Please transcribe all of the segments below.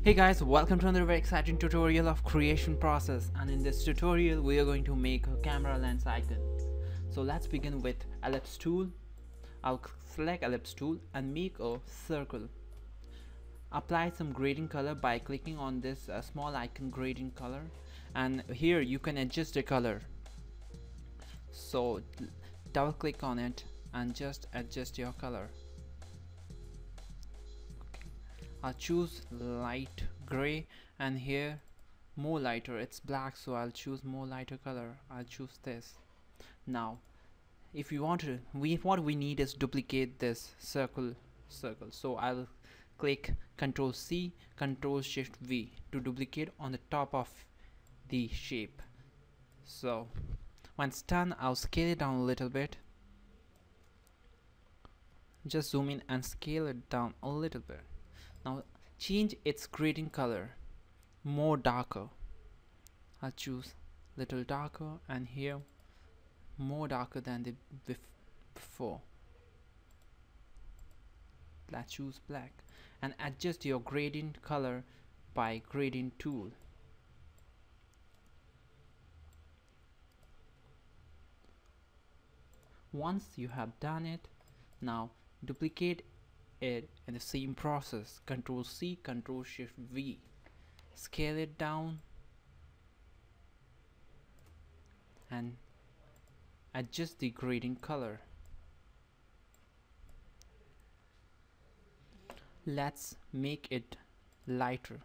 Hey guys, welcome to another very exciting tutorial of creation process, and in this tutorial we are going to make a camera lens icon. So let's begin with ellipse tool. I'll select ellipse tool and make a circle. Apply some gradient color by clicking on this small icon gradient color, and here you can adjust the color. So double click on it and just adjust your color. I'll choose light gray, and here more lighter, it's black, so I'll choose more lighter color. I'll choose this. Now if you want to, what we need is duplicate this circle. So I'll click Ctrl C, Ctrl Shift V to duplicate on the top of the shape. So when it's done, I'll scale it down a little bit. Just zoom in and scale it down a little bit. Now change its gradient color, more darker. I'll choose little darker, and here more darker than the before. Let's choose black and adjust your gradient color by gradient tool. Once you have done it, now duplicate it in the same process. Ctrl C, Ctrl Shift V, scale it down and adjust the gradient color. Let's make it lighter.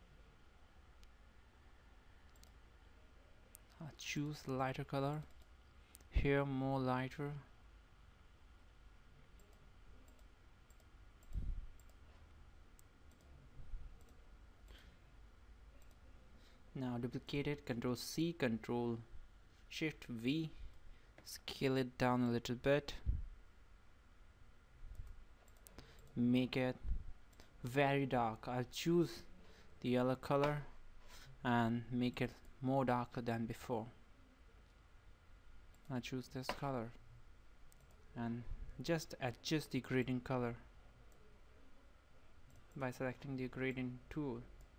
I'll choose lighter color, here more lighter. Now duplicate it, Ctrl C, Ctrl Shift V, scale it down a little bit, make it very dark. I'll choose the yellow color and make it more darker than before. I'll choose this color and just adjust the gradient color by selecting the gradient tool.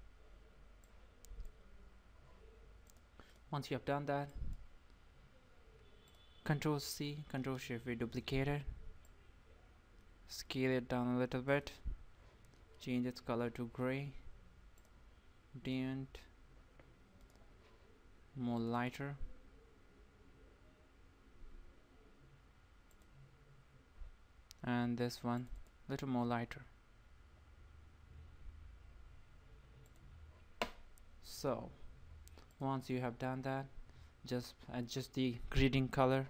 Once you have done that, Ctrl C, Ctrl Shift V, duplicate it, scale it down a little bit, change its color to gray, gradient, more lighter, and this one little more lighter. So once you have done that, just adjust the gradient color.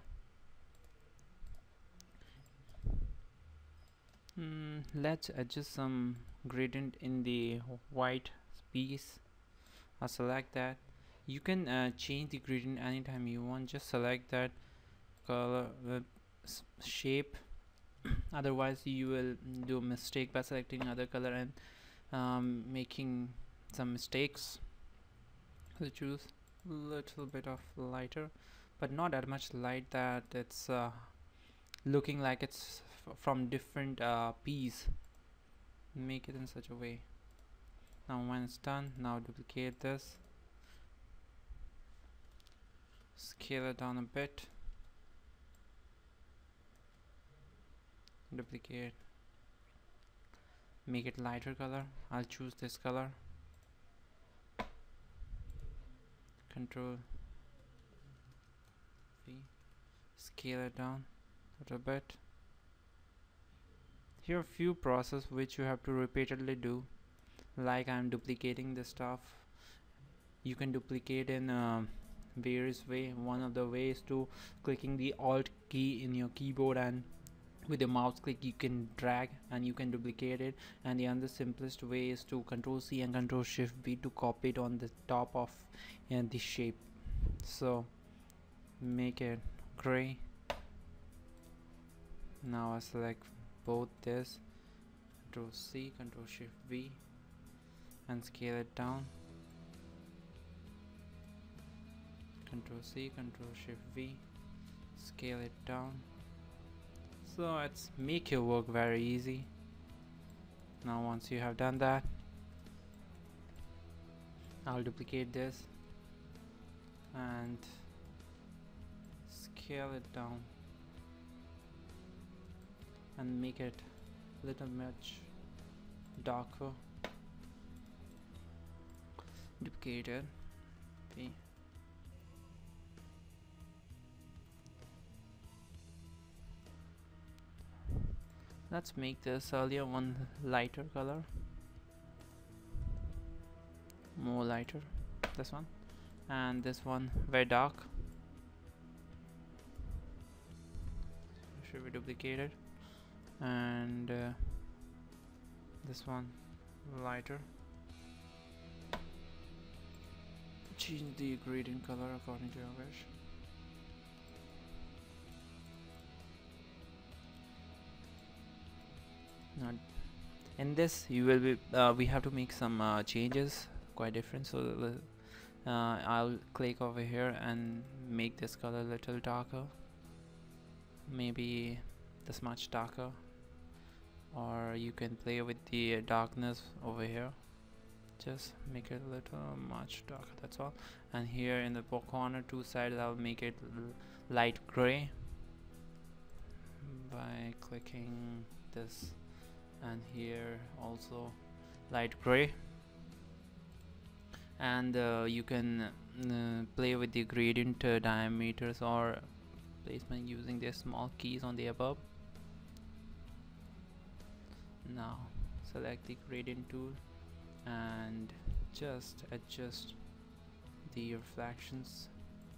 Let's adjust some gradient in the white piece. I'll select that. You can change the gradient anytime you want. Just select that color shape. Otherwise you will do a mistake by selecting other color and making some mistakes. So choose a little bit of lighter, but not that much light that it's looking like it's from different piece. Make it in such a way. Now when it's done, now duplicate this, scale it down a bit, duplicate, make it lighter color. I'll choose this color, Ctrl V, scale it down a little bit. Here are few processes which you have to repeatedly do, like I'm duplicating the stuff. You can duplicate in various way. One of the ways to clicking the Alt key in your keyboard, and with the mouse click you can drag and you can duplicate it, and the other simplest way is to Ctrl C and Ctrl Shift V to copy it on the top of the shape. So make it gray. Now I select both this, Ctrl C, Ctrl Shift V, and scale it down. Ctrl C, Ctrl Shift V, scale it down. So it's make your work very easy. Now once you have done that, I'll duplicate this and scale it down and make it little much darker. Duplicate it. Okay. Let's make this earlier one lighter color, more lighter, this one, and this one very dark. Should be duplicated, and this one lighter. Change the gradient color according to your wish. Now in this you will be we have to make some changes quite different, so I'll click over here and make this color a little darker, maybe this much darker, or you can play with the darkness over here, just make it a little much darker, that's all. And here in the corner two sides I'll make it light gray by clicking this, and here also light gray. And you can play with the gradient diameters or placement using the small keys on the above. Now select the gradient tool and just adjust the reflections.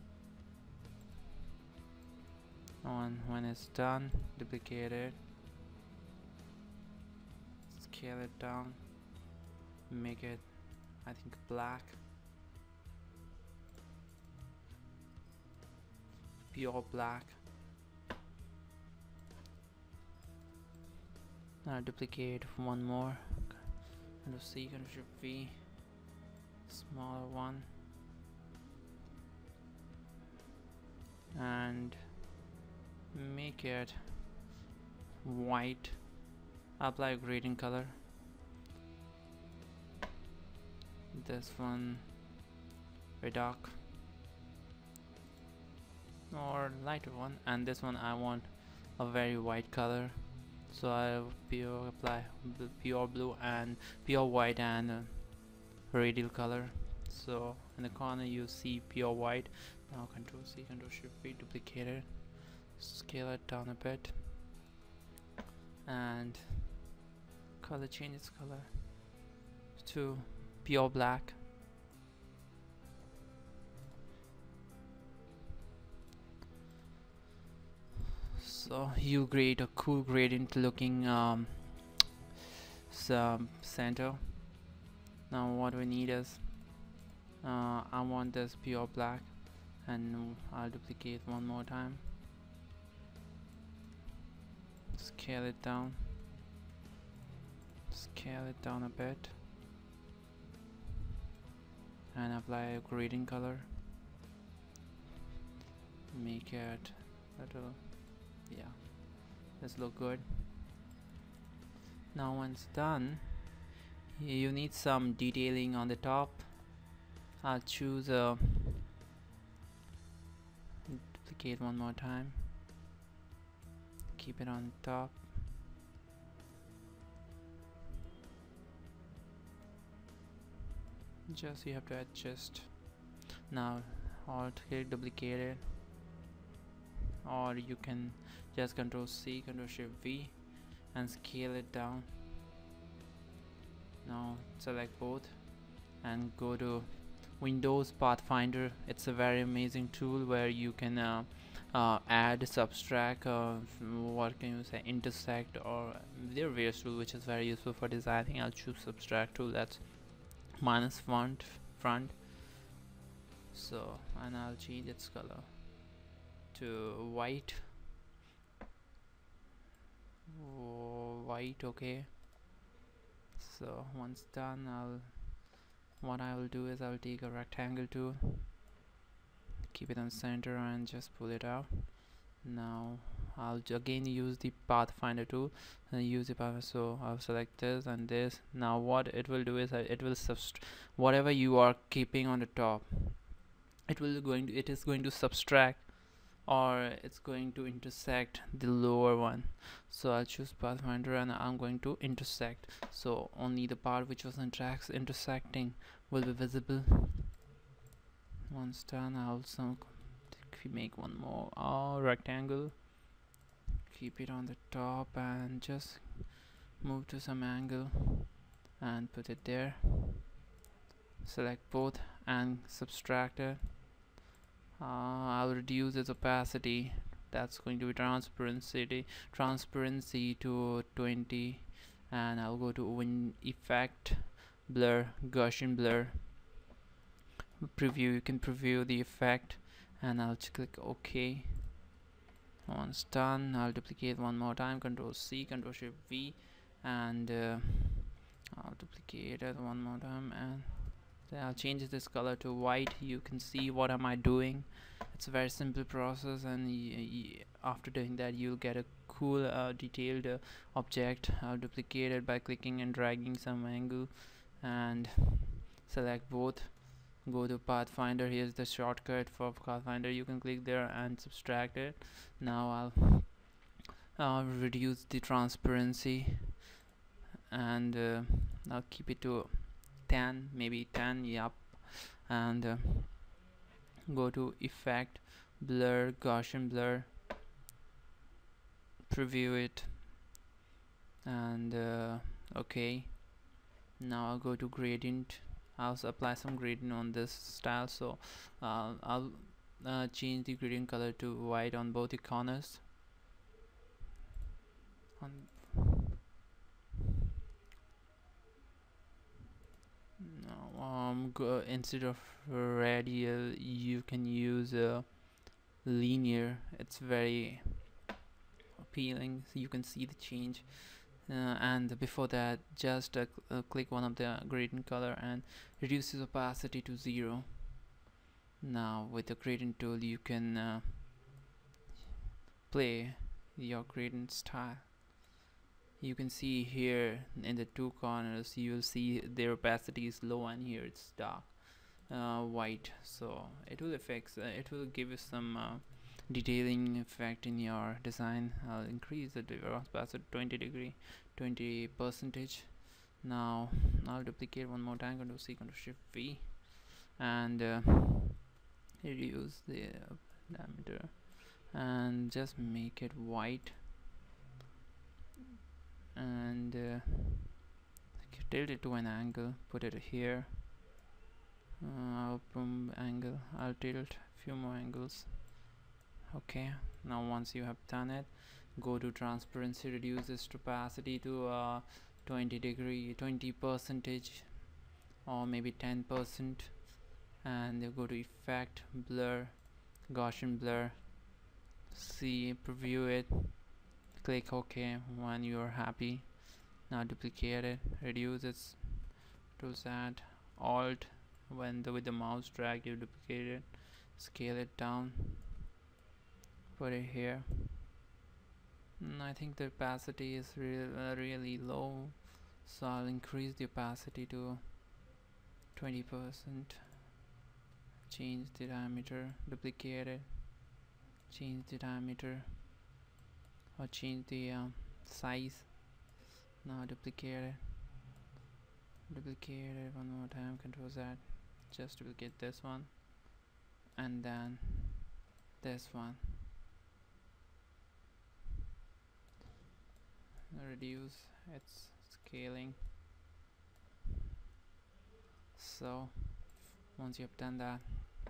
When it's done, duplicate it, scale it down, make it, I think, black, pure black. Now duplicate one more, Ctrl C, Ctrl V, smaller one, and make it white. Apply gradient color. This one very dark or lighter one, and this one I want a very white color, so I'll apply pure blue and pure white and radial color. So in the corner you see pure white. Now Ctrl C, Ctrl Shift V, duplicate it, scale it down a bit, and change its color to pure black. So you create a cool gradient looking center. Now what we need is I want this pure black, and I'll duplicate one more time, scale it down, scale it down a bit, and apply a gradient color, make it little, yeah, this look good. Now when it's done, you need some detailing on the top. I'll choose a duplicate one more time, keep it on top, just you have to adjust. Now alt click, duplicate it, or you can just Ctrl C, Ctrl Shift V and scale it down. Now select both and go to Windows Pathfinder. It's a very amazing tool where you can add, subtract, what can you say, intersect, or there are various tools which is very useful for designing. I'll choose subtract tool, that's minus front. So, and I'll change its color to white. Okay. So once done, what I will do is I'll take a rectangle tool, keep it on center and just pull it out, Now again use the Pathfinder tool and use the Pathfinder. So I'll select this and this. Now what it will do is it will whatever you are keeping on the top, it is going to subtract, or it's going to intersect the lower one. So I'll choose Pathfinder and I'm going to intersect, so only the part which was intersecting will be visible. Once done, I'll also make one more rectangle, keep it on the top and just move to some angle and put it there. Select both and subtract it. I'll reduce its opacity, that's going to be transparency to 20, and I'll go to Win Effect, Blur, Gaussian Blur, preview. You can preview the effect and I'll click OK. Once done, I'll duplicate one more time, Ctrl C, Ctrl Shift V, and I'll duplicate it one more time, and then I'll change this color to white. You can see what am I doing. It's a very simple process, and after doing that you'll get a cool detailed object. I'll duplicate it by clicking and dragging some angle and select both. Go to Pathfinder. Here's the shortcut for Pathfinder. You can click there and subtract it. Now I'll reduce the transparency and I'll keep it to 10, maybe 10, yep, and go to Effect, Blur, Gaussian Blur, preview it, and okay. Now I'll go to Gradient. I'll apply some gradient on this style, so I'll change the gradient color to white on both the corners. Instead of radial, you can use linear. It's very appealing, so you can see the change. And before that, just click one of the gradient color and reduce its opacity to 0. Now with the gradient tool you can play your gradient style. You can see here in the two corners, you will see their opacity is low and here it's dark white, so it will give you some detailing effect in your design. I'll increase the opacity 20%. Now I'll duplicate one more time, Ctrl C, Ctrl Shift V, and reduce the diameter and just make it white, and tilt it to an angle, put it here. I'll tilt a few more angles. Okay, now once you have done it, go to transparency, reduce this opacity to 20% or maybe 10%, and go to Effect, Blur, Gaussian Blur, see, preview it, click OK when you are happy. Now duplicate it, reduce it to that, Alt, with the mouse drag you duplicate it, scale it down, put it here. I think the opacity is really low, so I'll increase the opacity to 20%, change the diameter, duplicate it, change the diameter, or change the size. Now duplicate it one more time, Ctrl Z, just duplicate this one and then this one. Reduce its scaling. So once you have done that,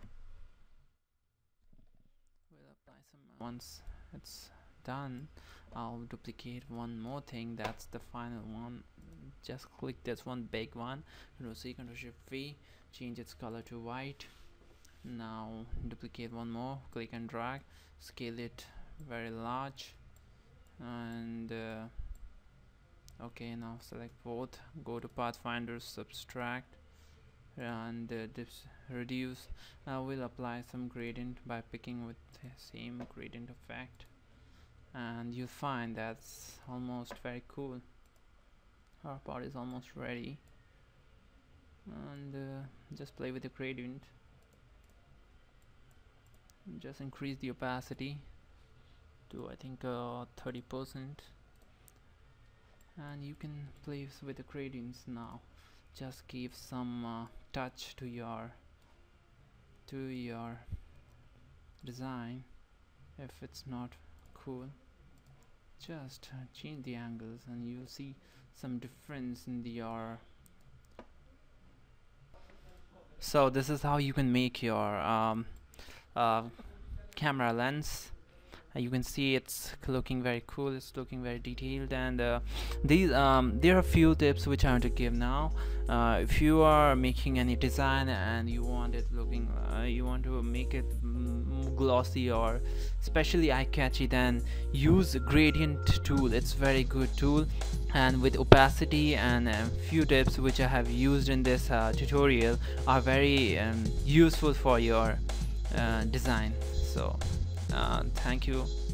we'll apply some. Once it's done, I'll duplicate one more thing. That's the final one. Just click this one, big one, Ctrl C, Ctrl Shift V, change its color to white. Now duplicate one more, click and drag, scale it very large, and okay, now select both, go to Pathfinder, subtract, and this reduce. We'll apply some gradient by picking with the same gradient effect, and you'll find that's almost very cool. Our part is almost ready, and just play with the gradient. Just increase the opacity to I think 30%, and you can play with the gradients now. Just give some touch to your design. If it's not cool, just change the angles and you'll see some difference in the So this is how you can make your camera lens. You can see it's looking very cool, it's looking very detailed, and there are a few tips which I want to give now. If you are making any design and you want it looking you want to make it glossy or especially eye-catchy, then use gradient tool. It's very good tool, and with opacity and a few tips which I have used in this tutorial are very useful for your design. So thank you.